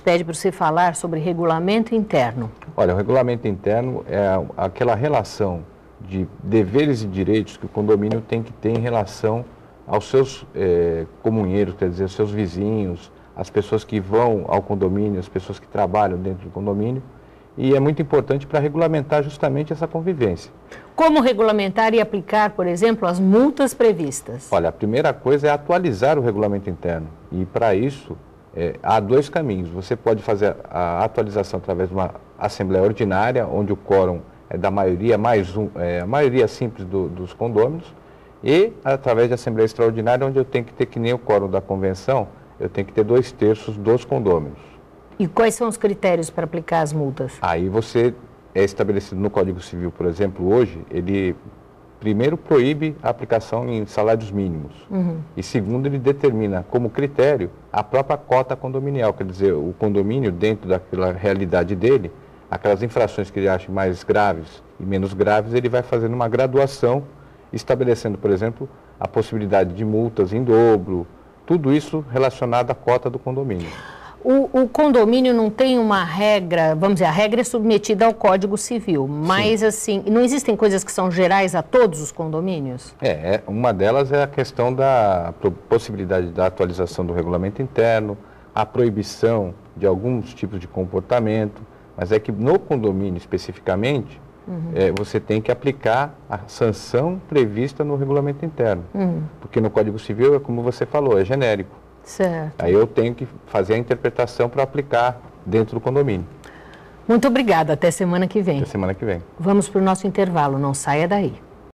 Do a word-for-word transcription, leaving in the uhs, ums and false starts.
pede para você falar sobre regulamento interno. Olha, o regulamento interno é aquela relação de deveres e direitos que o condomínio tem que ter em relação aos seus é, comunheiros, quer dizer, aos seus vizinhos, as pessoas que vão ao condomínio, as pessoas que trabalham dentro do condomínio, e é muito importante para regulamentar justamente essa convivência. Como regulamentar e aplicar, por exemplo, as multas previstas? Olha, a primeira coisa é atualizar o regulamento interno, e para isso é, há dois caminhos. Você pode fazer a atualização através de uma assembleia ordinária, onde o quórum é da maioria, mais um, é, a maioria simples do, dos condôminos, e através de assembleia extraordinária, onde eu tenho que ter, que nem o quórum da convenção, eu tenho que ter dois terços dos condôminos. E quais são os critérios para aplicar as multas? Aí você é estabelecido no Código Civil, por exemplo, hoje, ele primeiro proíbe a aplicação em salários mínimos. Uhum. E segundo, ele determina como critério a própria cota condominial, quer dizer, o condomínio, dentro daquela realidade dele, aquelas infrações que ele acha mais graves e menos graves, ele vai fazendo uma graduação, estabelecendo, por exemplo, a possibilidade de multas em dobro, tudo isso relacionado à cota do condomínio. O, o condomínio não tem uma regra, vamos dizer, a regra é submetida ao Código Civil, mas Sim. assim, não existem coisas que são gerais a todos os condomínios? É, uma delas é a questão da possibilidade da atualização do regulamento interno, a proibição de alguns tipos de comportamento, mas é que no condomínio especificamente, uhum. é, você tem que aplicar a sanção prevista no regulamento interno, uhum. porque no Código Civil, é como você falou, é genérico. Certo. Aí eu tenho que fazer a interpretação para aplicar dentro do condomínio. Muito obrigada. Até semana que vem. Até semana que vem. Vamos para o nosso intervalo. Não saia daí.